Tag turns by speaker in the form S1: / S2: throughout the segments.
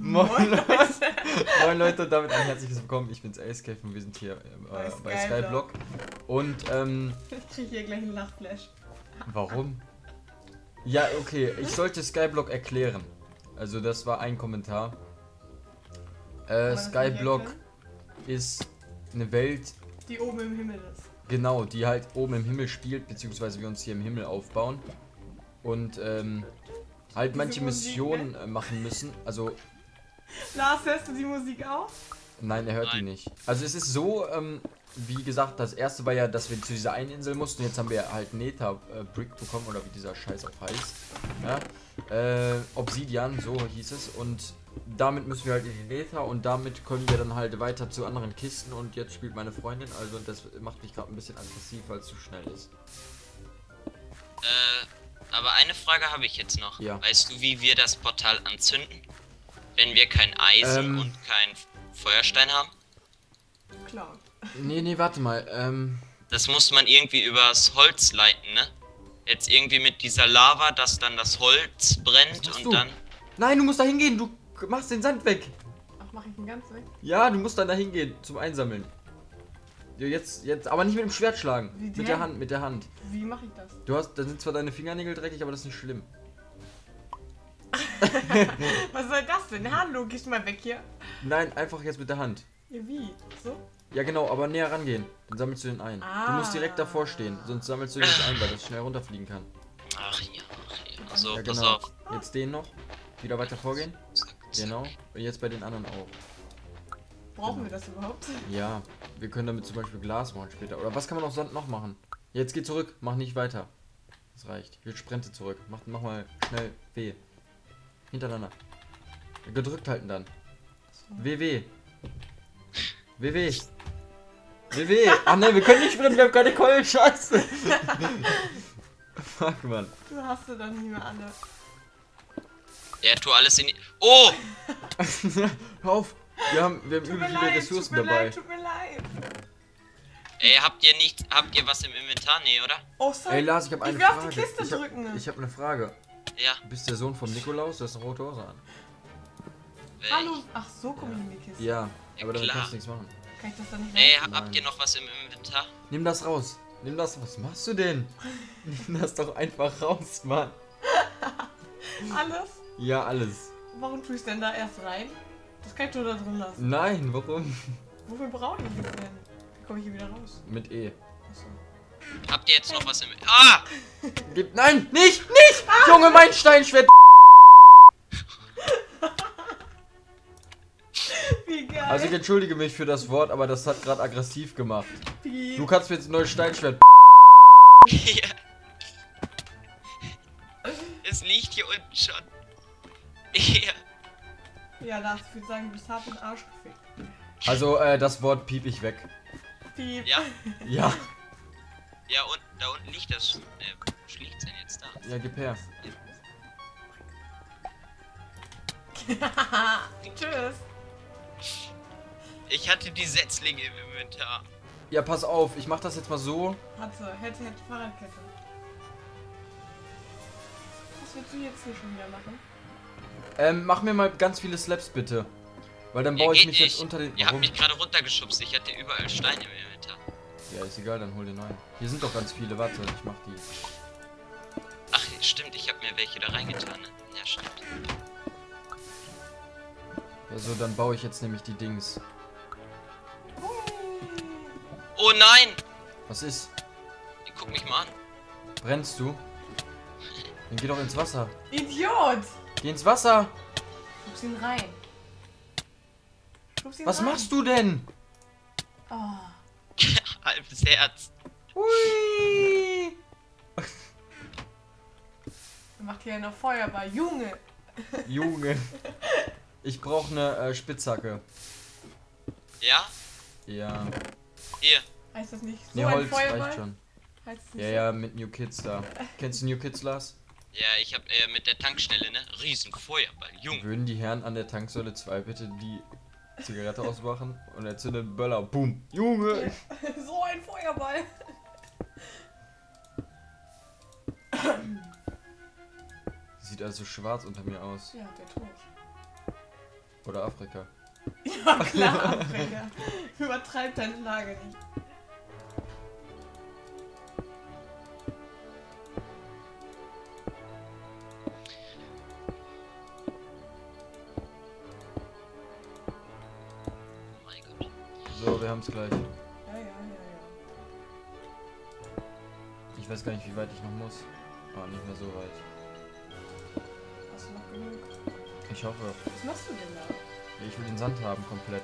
S1: Moin Leute. Moin Leute und damit ein herzliches Willkommen. Ich bin's Acecave und wir sind hier bei Skyblock. Und
S2: ich krieg hier gleich einen Lachflash.
S1: Warum? Ja, okay, ich sollte Skyblock erklären. Also das war ein Kommentar. Skyblock ist eine Welt,
S2: die oben im Himmel ist.
S1: Genau, die halt oben im Himmel spielt, beziehungsweise wir uns hier im Himmel aufbauen. Und halt manche Missionen machen müssen. Also.
S2: Lars, hörst du die Musik auch?
S1: Nein, er hört die nicht. Also es ist so, wie gesagt, das erste war ja, dass wir zu dieser einen Insel mussten. Jetzt haben wir halt Nether Brick bekommen, oder wie dieser Scheiß auch heißt. Ja? Obsidian, so hieß es. Und damit müssen wir halt in die Nether und damit können wir dann halt weiter zu anderen Kisten. Und jetzt spielt meine Freundin, also das macht mich gerade ein bisschen aggressiv, weil es zu schnell ist.
S3: Aber eine Frage habe ich jetzt noch.
S1: Ja.
S3: Weißt du, wie wir das Portal anzünden? Wenn wir kein Eisen und kein Feuerstein haben?
S2: Klar.
S1: Nee, warte mal.
S3: Das muss man irgendwie übers Holz leiten, ne? Jetzt irgendwie mit dieser Lava, dass dann das Holz brennt und dann...
S1: Nein, du musst da hingehen, du machst den Sand weg.
S2: Ach, mach ich ihn ganz weg?
S1: Ja, du musst dann da hingehen zum Einsammeln. Jetzt, aber nicht mit dem Schwert schlagen.
S2: Wie
S1: mit der Hand, mit der Hand.
S2: Wie mache ich das?
S1: Da sind zwar deine Fingernägel dreckig, aber das ist nicht schlimm.
S2: Was soll das denn? Hallo, gehst du mal weg hier?
S1: Nein, einfach jetzt mit der Hand.
S2: Ja, wie? So?
S1: Ja genau, aber näher rangehen. Dann sammelst du den ein. Du musst direkt davor stehen, sonst sammelst du den nicht ein, weil das schnell runterfliegen kann.
S3: Ach ja. So,
S1: ja,
S3: pass
S1: genau.
S3: auf.
S1: Jetzt den noch. Wieder weiter vorgehen.
S3: Zack.
S1: Genau. Und jetzt bei den anderen auch.
S2: Brauchen wir das überhaupt?
S1: Ja, wir können damit zum Beispiel Glas machen später. Oder was kann man auch sonst noch machen? Jetzt geh zurück, mach nicht weiter. Das reicht. Jetzt sprinte zurück. Mach mal schnell W. Hintereinander. Gedrückt halten dann. WW. WW. WW. Ach ne, wir können nicht sprinten, wir haben keine Keulen. Scheiße. Fuck, Mann.
S2: Du hast du dann nicht mehr alle.
S3: Ja, tu alles in die... Oh!
S1: Hör auf. Wir haben übel viele Ressourcen dabei.
S2: Tut mir leid.
S3: Ey, habt ihr was im Inventar? Nee, oder?
S2: Oh, sorry.
S1: Ey Lars, ich habe eine
S2: will
S1: Frage.
S2: auf die Kiste drücken.
S1: Ich habe eine Frage.
S3: Ja.
S1: Du bist der Sohn vom Nikolaus, du hast eine rote Hose an.
S2: Hallo. Ach, so komme ich in die Kiste.
S1: Ja, aber damit
S3: klar.
S1: kannst du nichts machen.
S2: Kann ich das dann nicht
S3: Ey,
S2: raus?
S3: habt ihr noch was im Inventar?
S1: Nimm das raus. Nimm das. Was machst du denn? Nimm das doch einfach raus, Mann.
S2: Alles?
S1: Ja, alles.
S2: Warum tue ich denn da erst rein? Das kann ich nur da drin lassen.
S1: Nein, warum?
S2: Wofür brauche ich das denn? Wie komme ich hier wieder raus?
S1: Mit E.
S2: Achso.
S3: Habt ihr jetzt noch was im... Ah!
S1: Nein, nicht! Junge, mein Steinschwert!
S2: Wie geil.
S1: Also ich entschuldige mich für das Wort, aber das hat gerade aggressiv gemacht.
S2: Wie?
S1: Du kannst mir jetzt ein neues Steinschwert.
S3: Ja. Es liegt hier unten schon. Ja.
S2: Ja, Lars, ich würde sagen, du bist hart in den Arsch gefickt.
S1: Also, das Wort piep ich weg.
S2: Piep.
S3: Ja.
S1: Ja.
S3: Ja, und da unten liegt das... wo liegt's denn jetzt da?
S1: Ja, gib her.
S2: Tschüss.
S3: Ich hatte die Setzlinge im Inventar.
S1: Ja, pass auf, ich mach das jetzt mal so.
S2: Warte, hätte Fahrradkette. Was willst du jetzt hier schon wieder machen?
S1: Mach mir mal ganz viele Slaps bitte. Weil dann baue ich mich jetzt unter den...
S3: Ihr habt mich gerade runtergeschubst. Ich hatte überall Steine im Inventar.
S1: Ja, ist egal, dann hol den neuen. Hier sind doch ganz viele, warte, ich mach die.
S3: Ach, stimmt. Ich habe mir welche da reingetan. Ne? Ja, stimmt.
S1: Ja, so, dann baue ich jetzt nämlich die Dings.
S3: Oh nein!
S1: Was ist?
S3: Guck mich mal an.
S1: Brennst du? Dann geh doch ins Wasser.
S2: Idiot!
S1: Geh ins Wasser!
S2: Schub's ihn rein. Schub's ihn
S1: Was
S2: rein.
S1: machst du denn?
S2: Oh.
S3: Halbes Herz.
S1: Hui!
S2: Er macht hier einen Feuerball. Junge!
S1: Junge. Ich brauche eine Spitzhacke.
S3: Ja?
S1: Ja.
S3: Hier.
S2: Heißt das nicht so
S1: Nee,
S2: ein
S1: Holz
S2: Feuerball?
S1: reicht schon.
S2: Heißt es nicht
S1: Ja,
S2: so?
S1: ja, mit New Kids da. Kennst du New Kids, Lars?
S3: Ja, ich habe mit der Tankstelle, ne? Riesenfeuerball. Junge.
S1: Würden die Herren an der Tanksäule 2 bitte die Zigarette ausmachen und erzünden einen Böller. Boom. Junge!
S2: So ein Feuerball!
S1: Sieht also schwarz unter mir aus.
S2: Ja, der tot.
S1: Oder Afrika.
S2: Ja, klar, Afrika. Übertreib deine Lage nicht.
S3: Oh mein Gott.
S1: So, wir haben es gleich.
S2: Ja.
S1: Ich weiß gar nicht, wie weit ich noch muss. Ah, nicht mehr so weit.
S2: Hast du noch genug?
S1: Ich hoffe.
S2: Was machst du denn da?
S1: Ja, ich will den Sand haben, komplett.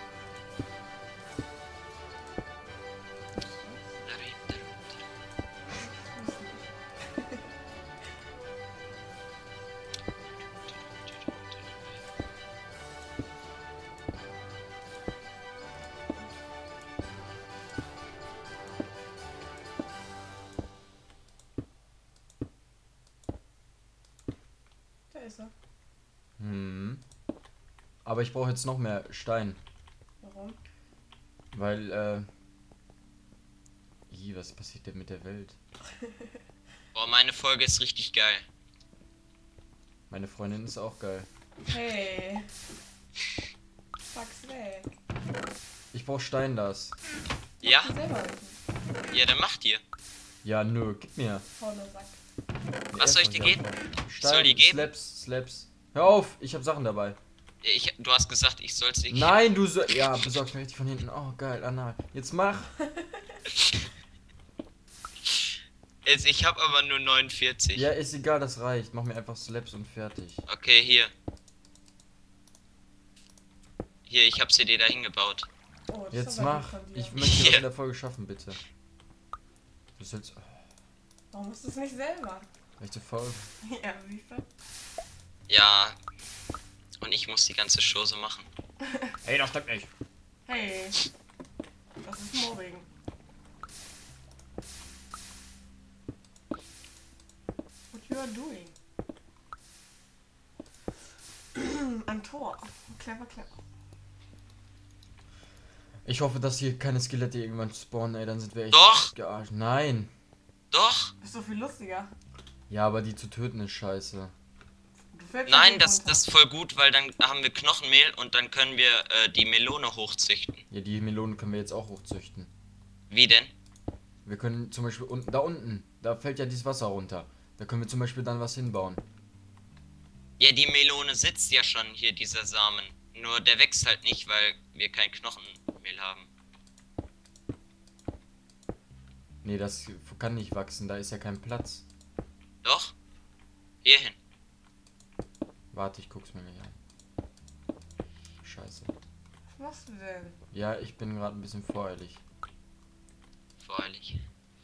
S2: Da ist er.
S1: Hm. Aber ich brauche jetzt noch mehr Stein.
S2: Warum?
S1: Weil, was passiert denn mit der Welt?
S3: Boah, meine Folge ist richtig geil.
S1: Meine Freundin ist auch geil.
S2: Hey. Fuck's weg.
S1: Ich brauche Stein, das.
S3: Ja?
S2: Mach dir selber welchen.
S3: Ja, dann macht ihr.
S1: Ja, nö, gib mir.
S2: Fauler Sack.
S3: Was soll ich dir geben?
S1: Stein,
S3: Soll die geben?
S1: Slaps. Hör auf, ich habe Sachen dabei.
S3: Du hast gesagt, ich soll's dir geben.
S1: Nein, du so. Ja, besorgst mir richtig von hinten. Oh, geil, anal. Jetzt mach.
S3: Ich habe aber nur 49.
S1: Ja, ist egal, das reicht. Mach mir einfach Slaps und fertig.
S3: Okay, hier. Hier, ich habe sie dir da hingebaut.
S2: Oh, das
S1: Jetzt
S2: ist aber lieb
S1: mach.
S2: von dir.
S1: Ich möchte das
S3: Ja.
S1: in der Folge schaffen, bitte. Du sollst.
S2: Warum machst du es nicht selber?
S1: Recht zu faul.
S2: Ja, siehst du?
S3: Ja. Und ich muss die ganze Chose machen.
S1: Hey, das stimmt nicht.
S2: Hey. Das ist Mobbing. What you are doing? Ein Tor. Clever.
S1: Ich hoffe, dass hier keine Skelette irgendwann spawnen, ey. Dann sind wir echt
S3: Doch.
S1: gearscht. Nein.
S3: Doch.
S2: Ist so viel lustiger.
S1: Ja, aber die zu töten ist scheiße.
S2: Du fällst
S3: Nein,
S2: schon
S3: das
S2: runter.
S3: ist voll gut, weil dann haben wir Knochenmehl und dann können wir die Melone hochzüchten.
S1: Ja, die Melonen können wir jetzt auch hochzüchten.
S3: Wie denn?
S1: Wir können zum Beispiel unten, da fällt ja dieses Wasser runter. Da können wir zum Beispiel dann was hinbauen.
S3: Ja, die Melone sitzt ja schon hier, dieser Samen. Nur der wächst halt nicht, weil wir kein Knochenmehl haben.
S1: Nee, das kann nicht wachsen, da ist ja kein Platz.
S3: Doch? Hierhin.
S1: Warte, ich guck's mir gleich an. Scheiße.
S2: Was machst du denn?
S1: Ja, ich bin gerade ein bisschen voreilig.
S3: Voreilig.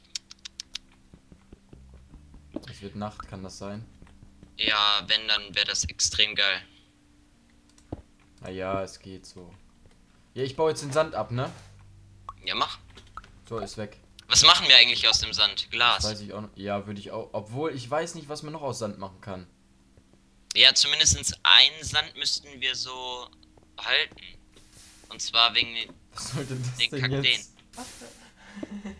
S1: Es wird Nacht, kann das sein?
S3: Ja, wenn, dann wäre das extrem geil.
S1: Naja, es geht so. Ja, ich baue jetzt den Sand ab, ne?
S3: Ja, mach.
S1: So, ist weg.
S3: Was machen wir eigentlich aus dem Sand?
S1: Das
S3: Glas.
S1: weiß ich auch noch. Ja, würde ich auch. Obwohl, ich weiß nicht, was man noch aus Sand machen kann.
S3: Ja, zumindest einen Sand müssten wir so halten. Und zwar wegen
S1: Was sollte das
S3: den
S1: denn
S3: Kakteen.
S1: jetzt?
S2: Was denn?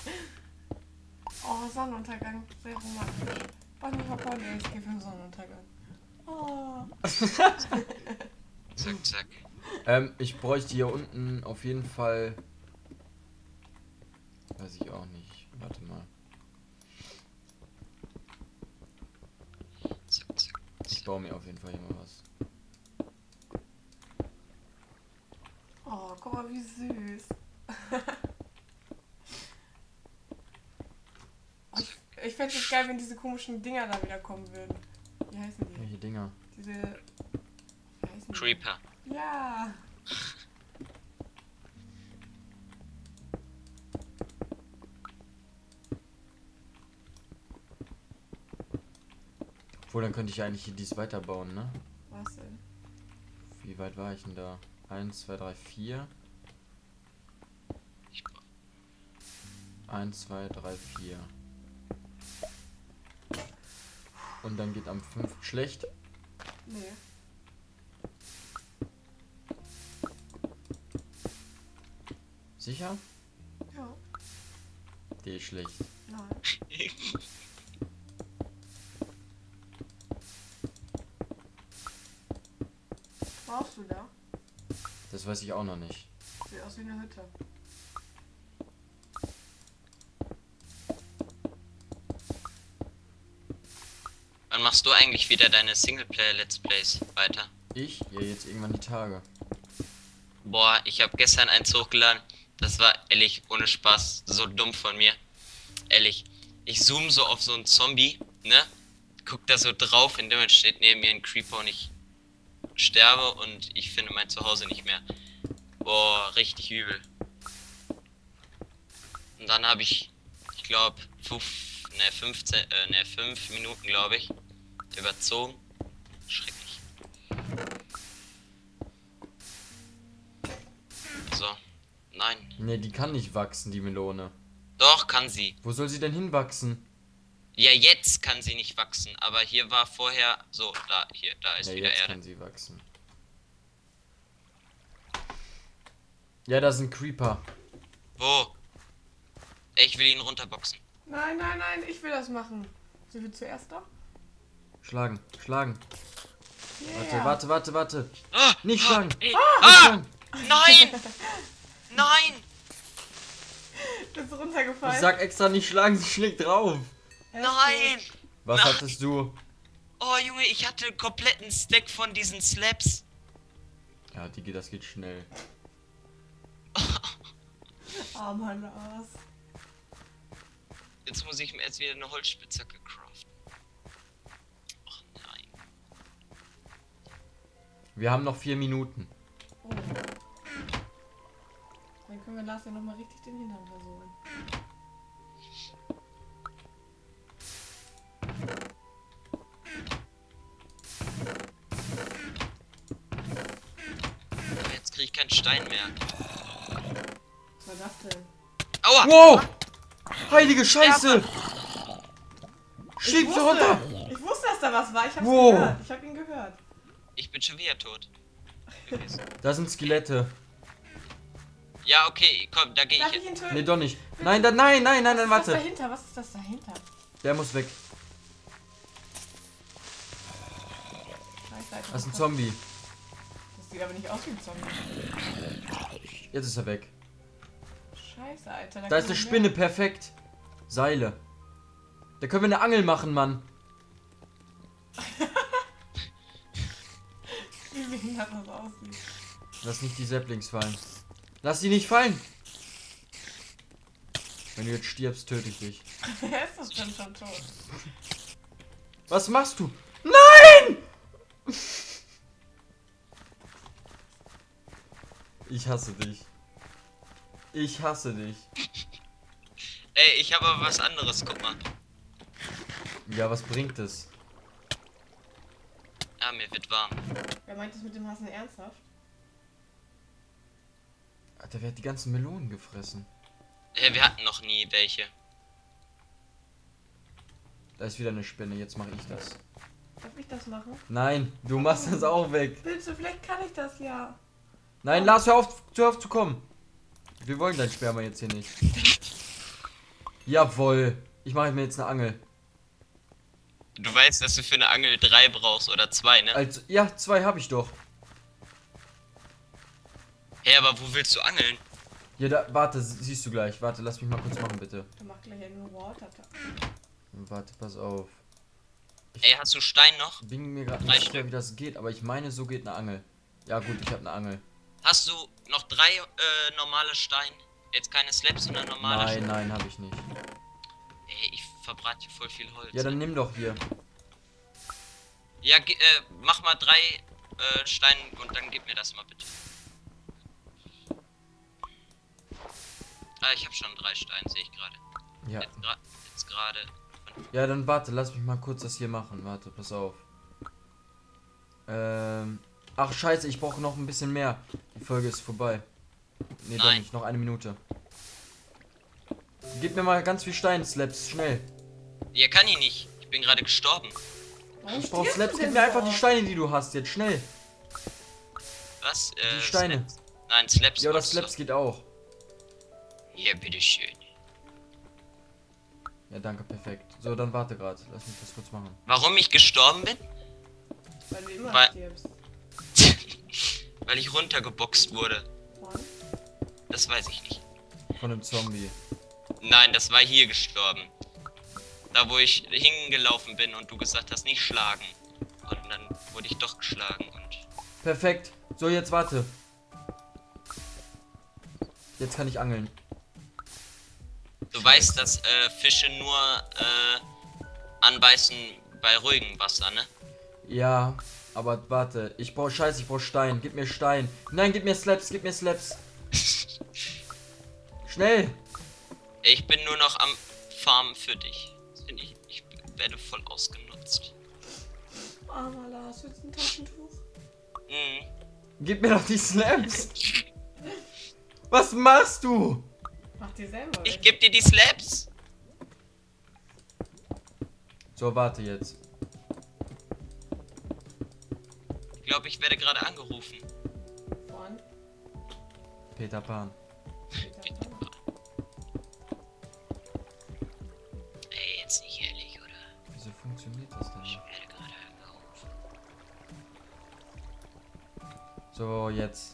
S2: Oh, Sonnenuntergang. Sehr romantisch. Oh, nicht Hopper, ich gehe für den Sonnenuntergang. Oh.
S3: Zack, zack.
S1: Ich bräuchte hier unten auf jeden Fall. Weiß ich auch nicht. Warte mal.
S3: Zack, zack.
S1: Ich baue mir auf jeden Fall hier mal was.
S2: Oh, guck mal, wie süß. Ich fände es geil, wenn diese komischen Dinger da wieder kommen würden. Wie heißen die?
S1: Welche Dinger?
S2: Diese. Wie heißen die?
S3: Creeper.
S2: Ja.
S1: Obwohl, dann könnte ich eigentlich hier dies weiterbauen, ne?
S2: Was denn?
S1: Wie weit war ich denn da? 1, 2, 3, 4.
S3: Ich
S1: 1, 2, 3, 4. Und dann geht am 5 schlecht.
S2: Nee.
S1: Sicher?
S2: Ja.
S1: D schlecht.
S2: Nein. Brauchst du da?
S1: Das weiß ich auch noch nicht.
S2: Sieht aus wie eine Hütte.
S3: Wann machst du eigentlich wieder deine Singleplayer-Let's Plays weiter?
S1: Ich? Ja, jetzt irgendwann die Tage.
S3: Boah, ich habe gestern eins hochgeladen. Das war ehrlich, ohne Spaß, so dumm von mir. Ehrlich, ich zoome so auf so einen Zombie, ne? Guck da so drauf, in dem steht neben mir ein Creeper und ich sterbe und ich finde mein Zuhause nicht mehr. Boah, richtig übel. Und dann habe ich glaube, 5 Minuten, glaube ich, überzogen. Schrecklich. So, nein.
S1: Ne, die kann nicht wachsen, die Melone.
S3: Doch, kann sie.
S1: Wo soll sie denn hinwachsen?
S3: Ja, jetzt kann sie nicht wachsen, aber hier war vorher so, da ist
S1: Ja,
S3: wieder
S1: jetzt
S3: Erde.
S1: kann sie wachsen. Ja, da ist ein Creeper.
S3: Wo? Ich will ihn runterboxen.
S2: Nein, nein, nein, ich will das machen. Sie will zuerst doch?
S1: Schlagen, schlagen.
S2: Yeah.
S1: Warte.
S3: Ah,
S1: Nicht schlagen.
S3: ey,
S1: Nicht schlagen.
S3: Nein! Nein!
S2: Bist du runtergefallen?
S1: Ich sag extra nicht schlagen, sie schlägt drauf.
S3: Nein!
S1: Was
S3: Nein.
S1: hattest du?
S3: Oh Junge, ich hatte einen kompletten Stack von diesen Slaps.
S1: Ja, Digi, das geht schnell.
S2: Armer Lars.
S3: Jetzt muss ich mir jetzt wieder eine Holzspitzhacke craften. Ach nein.
S1: Wir haben noch 4 Minuten.
S2: Oh. Dann können wir Lars ja nochmal richtig den Hintern versohlen.
S3: Aber jetzt kriege ich keinen Stein mehr.
S2: Was war das denn?
S3: Aua!
S1: Wow! Heilige Scheiße! Schieb sie runter!
S2: Ich wusste, dass da was war. Ich hab's
S1: Wow.
S2: gehört. Ich hab ihn gehört.
S3: Ich bin schon wieder tot. Gewesen.
S1: Da sind Skelette.
S3: Ja, okay, komm, da gehe
S2: Darf
S3: ich
S2: ich ihn
S3: jetzt.
S2: töten?
S1: Nee, doch nicht. Nein, nein,
S2: Was
S1: warte.
S2: ist das dahinter? Was ist das dahinter?
S1: Der muss weg.
S2: Scheiße,
S1: Das ist ein Zombie.
S2: Das sieht aber nicht aus wie ein Zombie.
S1: Jetzt ist er weg.
S2: Scheiße, Alter.
S1: Da ist
S2: kommen
S1: eine
S2: mehr.
S1: Spinne, perfekt. Seile. Da können wir eine Angel machen, Mann.
S2: Wie behindert das aussieht.
S1: Lass nicht die Saplings fallen. Lass die nicht fallen. Wenn du jetzt stirbst, töte ich dich.
S2: Er ist das schon tot.
S1: Was machst du? Nein! Ich hasse dich. Ich hasse dich.
S3: Ey, ich habe aber was anderes, guck mal.
S1: Ja, was bringt es?
S3: Ah, mir wird warm.
S2: Wer meint das mit dem Hassen ernsthaft?
S1: Alter, wer hat die ganzen Melonen gefressen?
S3: Wir hatten noch nie welche.
S1: Da ist wieder eine Spinne, jetzt mache ich das.
S2: Darf ich das machen?
S1: Nein, du machst das auch weg.
S2: Bitte, vielleicht kann ich das ja.
S1: Nein, Lars, hör auf zu kommen. Wir wollen dein Sperma jetzt hier nicht. Jawohl. Ich mache mir jetzt eine Angel.
S3: Du weißt, dass du für eine Angel 3 brauchst oder 2, ne?
S1: Also, ja, 2 habe ich doch.
S3: Hey, aber wo willst du angeln?
S1: Ja, da, warte, siehst du gleich. Warte, lass mich mal kurz machen, bitte.
S2: Der macht gleich einen Water.
S1: Warte, pass auf.
S3: Ey, hast du Stein noch?
S1: Bin mir gerade
S3: 3
S1: nicht sicher,
S3: Stück.
S1: wie das geht, aber ich meine, so geht eine Angel. Ja gut, ich habe eine Angel.
S3: Hast du noch 3 normale Steine? Jetzt keine Slabs, sondern normale
S1: Nein, nein, habe ich nicht.
S3: Ey, ich verbrate hier voll viel Holz.
S1: Ja, dann nimm doch hier.
S3: Ja, mach mal 3 Steine und dann gib mir das mal bitte. Ah, ich habe schon 3 Steine, sehe ich gerade.
S1: Ja.
S3: Jetzt gerade.
S1: Ja, dann warte, lass mich mal kurz das hier machen. Warte, pass auf. Ach scheiße, ich brauche noch ein bisschen mehr. Die Folge ist vorbei. Nee, doch
S3: Nein.
S1: nicht, noch 1 Minute. Gib mir mal ganz viel Stein-Slaps, schnell.
S3: Ja, kann ich nicht. Ich bin gerade gestorben.
S2: Warum
S1: Ich brauche
S2: stirbst
S1: Slaps,
S2: du
S1: gib
S2: denn
S1: mir einfach
S2: so
S1: die
S2: oft?
S1: Steine, die du hast, jetzt schnell.
S3: Was?
S1: Die Steine.
S3: Slaps? Nein, Slaps.
S1: Ja, oder
S3: wolltest du.
S1: Slaps geht auch.
S3: Hier, bitteschön.
S1: Ja, danke, perfekt. So, dann warte gerade. Lass mich das kurz machen.
S3: Warum ich gestorben bin?
S2: Weil du immer
S3: Weil-
S2: stirbst.
S3: Weil ich runtergeboxt wurde.
S2: Von?
S3: Das weiß ich nicht.
S1: Von einem Zombie.
S3: Nein, das war hier gestorben. Da wo ich hingelaufen bin und du gesagt hast, nicht schlagen. Und dann wurde ich doch geschlagen und...
S1: Perfekt. So, jetzt warte. Jetzt kann ich angeln.
S3: Du weißt, dass Fische nur anbeißen bei ruhigem Wasser, ne?
S1: Ja, aber warte. Ich brauche Scheiße, ich brauche Stein. Gib mir Stein. Nein, gib mir Slaps, gib mir Slaps. Schnell.
S3: Ich bin nur noch am Farmen für dich. Ich werde voll ausgenutzt.
S2: Armer Lars, willst du ein Taschentuch?
S3: Mhm.
S1: Gib mir doch die Slaps. Was machst du?
S2: Mach dir selber.
S3: Ich geb dir die Slaps.
S1: So, warte jetzt.
S3: Ich glaube, ich werde gerade angerufen.
S2: Von?
S1: Peter Pan.
S3: Ey, jetzt nicht ehrlich, oder?
S1: Wieso funktioniert das denn
S3: Ich
S1: nicht?
S3: werde gerade angerufen.
S1: So, jetzt.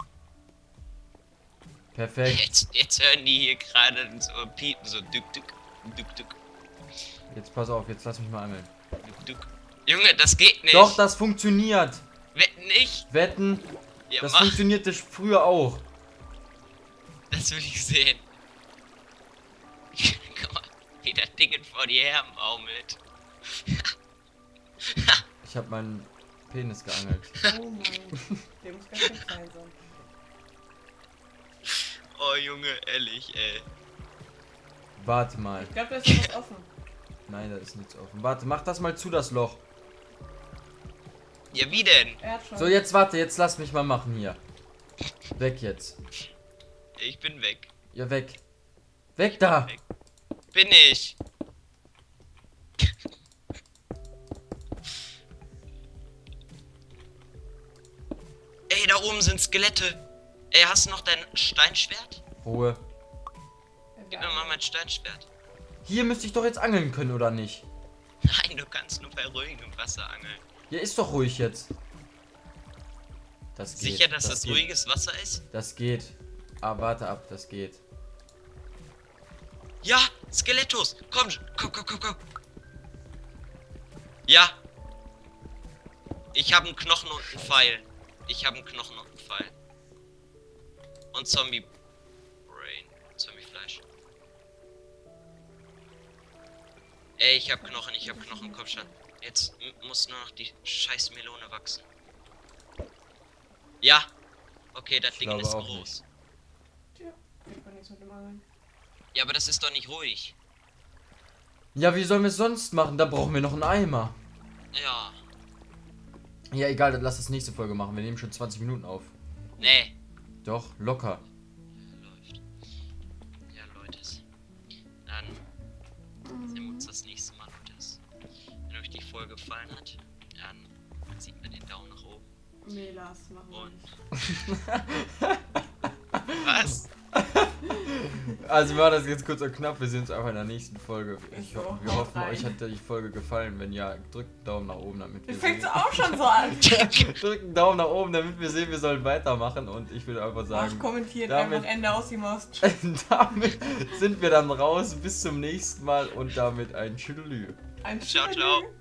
S1: Perfekt.
S3: Jetzt hören die hier gerade so piepen, so dück, dück, dück, dück,
S1: Jetzt pass auf, jetzt lass mich mal angeln.
S3: dück, dück. Junge, das geht nicht.
S1: Doch, das funktioniert.
S3: Wetten nicht.
S1: Wetten,
S3: Ja,
S1: das
S3: mach.
S1: funktionierte früher auch.
S3: Das will ich sehen. Guck mal, wie das Ding vor die her baumelt.
S1: Ich habe meinen Penis geangelt.
S2: Oh Mann. Der muss ganz schön klein sein.
S3: Oh Junge, ehrlich, ey.
S1: Warte mal.
S2: Ich glaube, da ist noch was offen.
S1: Nein, da ist nichts offen. Warte, mach das mal zu, das Loch.
S3: Ja, wie denn?
S2: Er hat schon.
S1: So, jetzt warte, jetzt lass mich mal machen hier. Weg jetzt.
S3: Ich bin weg.
S1: Ja, weg. Weg da.
S3: Weg. Bin ich. Ey, da oben sind Skelette. Ey, hast du noch dein Steinschwert?
S1: Ruhe.
S3: Gib mir mal mein Steinschwert.
S1: Hier müsste ich doch jetzt angeln können, oder nicht?
S3: Nein, du kannst nur bei ruhigem Wasser angeln.
S1: Ja, ist doch ruhig jetzt. Das geht.
S3: Sicher, dass das
S1: geht.
S3: ruhiges Wasser ist?
S1: Das geht. Ah, warte ab, das geht.
S3: Ja, Skelettos. Komm, komm, komm, komm, komm. Ja. Ich habe einen Knochen und einen Pfeil. Ich habe einen Knochen und einen Pfeil. Und Zombie Brain. Zombie-Fleisch. Ey, ich hab Knochen, komm schon. Jetzt muss nur noch die scheiß Melone wachsen. Ja. Okay, das
S1: Ich
S3: Ding
S1: glaube
S3: ist
S1: auch
S3: groß.
S2: Tja, ich kann nichts mit dem Angeln.
S3: Ja, aber das ist doch nicht ruhig.
S1: Ja, wie sollen wir es sonst machen? Da brauchen wir noch einen Eimer.
S3: Ja.
S1: Ja, egal, dann lass das nächste Folge machen. Wir nehmen schon 20 Minuten auf.
S3: Nee.
S1: Doch, locker.
S3: Läuft. Ja, Leute. Dann sehen wir uns das nächste Mal, Leute. Wenn euch die Folge gefallen hat, dann sieht man den Daumen nach oben.
S2: Nee, Lars, machen wir
S3: Und.
S2: nicht.
S3: Was?
S1: Also wir machen das jetzt kurz und knapp. Wir sehen uns einfach in der nächsten Folge.
S2: Ist so,
S1: Wir
S2: haut
S1: hoffen,
S2: rein.
S1: euch hat die Folge gefallen. Wenn ja, drückt einen Daumen nach oben, damit wir
S2: Jetzt fängst
S1: sehen.
S2: du auch schon so an.
S1: Drückt einen Daumen nach oben, damit wir sehen, wir sollen weitermachen. Und ich würde einfach
S2: Ach,
S1: sagen,
S2: kommentiert
S1: damit-
S2: einfach Ende aus die Most.
S1: damit sind wir dann raus. Bis zum nächsten Mal und damit ein Tschüdelü.
S2: Ein
S3: Ciao,
S2: Tschüss.
S3: ciao.